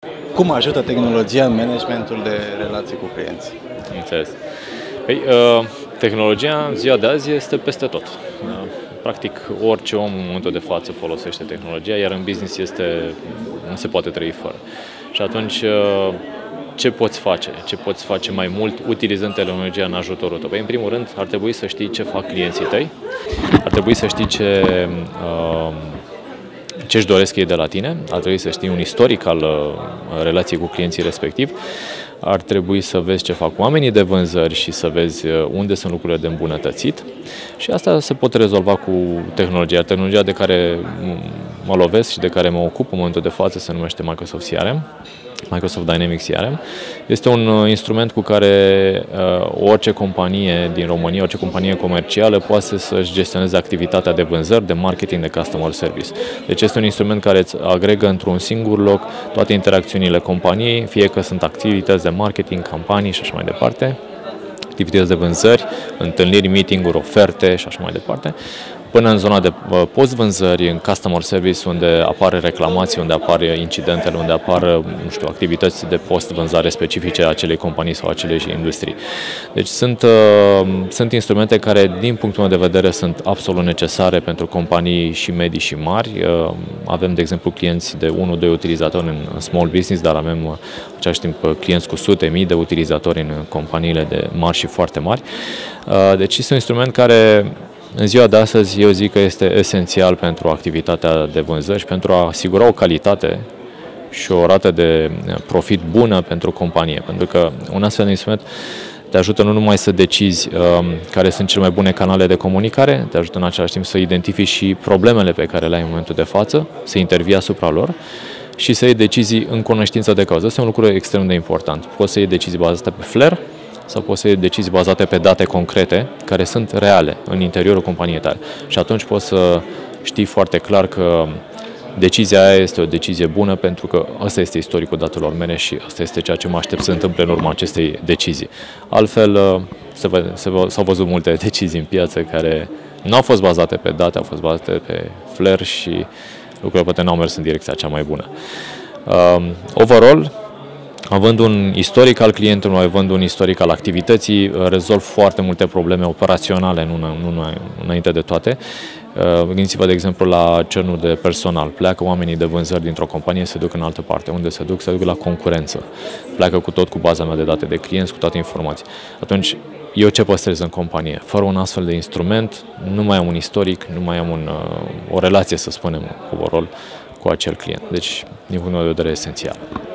Cum ajută tehnologia în managementul de relații cu clienți? Înțeles. Păi, tehnologia în ziua de azi este peste tot. Practic, orice om în momentul de față folosește tehnologia, iar în business nu se poate trăi fără. Și atunci, ce poți face? Ce poți face mai mult utilizând tehnologia în ajutorul tău? Păi, în primul rând, ar trebui să știi ce fac clienții tăi, ar trebui să știi ce își doresc ei de la tine, ar trebui să știi un istoric al relației cu clienții respectiv, ar trebui să vezi ce fac oamenii de vânzări și să vezi unde sunt lucrurile de îmbunătățit și asta se poate rezolva cu tehnologia. Tehnologia de care mă lovesc și de care mă ocup în momentul de față se numește Microsoft CRM, Microsoft Dynamics CRM. Este un instrument cu care orice companie din România, orice companie comercială poate să-și gestioneze activitatea de vânzări, de marketing, de customer service. Deci este un instrument care îți agregă într-un singur loc toate interacțiunile companiei, fie că sunt activități de marketing, campanii și așa mai departe, activități de vânzări, întâlniri, meeting-uri, oferte și așa mai departe, până în zona de post-vânzări, în customer service, unde apare reclamații, unde apar incidentele, unde apar, activități de post-vânzare specifice acelei companii sau acelei industrii. Deci sunt instrumente care, din punctul meu de vedere, sunt absolut necesare pentru companii și medii și mari. Avem, de exemplu, clienți de 1-2 utilizatori în small business, dar avem, în același timp, clienți cu sute mii de utilizatori în companiile de mari și foarte mari. Deci este un instrument care, în ziua de astăzi, eu zic că este esențial pentru activitatea de vânzări și pentru a asigura o calitate și o rată de profit bună pentru companie. Pentru că un astfel de instrument te ajută nu numai să decizi care sunt cele mai bune canale de comunicare, te ajută în același timp să identifici și problemele pe care le ai în momentul de față, să intervii asupra lor și să iei decizii în cunoștință de cauză. Asta e un lucru extrem de important. Poți să iei decizii bazate pe flair, sau poți să iei decizii bazate pe date concrete, care sunt reale în interiorul companiei tale. Și atunci poți să știi foarte clar că decizia aia este o decizie bună, pentru că ăsta este istoricul datelor mele și asta este ceea ce mă aștept să întâmple în urma acestei decizii. Altfel, s-au văzut multe decizii în piață care nu au fost bazate pe date, au fost bazate pe flair și lucrurile poate nu au mers în direcția cea mai bună. Overall, având un istoric al clientului, având un istoric al activității, rezolv foarte multe probleme operaționale, înainte de toate. Gândiți-vă, de exemplu, la churn-ul de personal. Pleacă oamenii de vânzări dintr-o companie, se duc în altă parte. Unde se duc? Se duc la concurență. Pleacă cu baza mea de date de clienți, cu toate informații. Atunci, eu ce păstrez în companie? Fără un astfel de instrument, nu mai am un istoric, nu mai am o relație, să spunem, overall, cu acel client. Deci, din punct de vedere, esențial.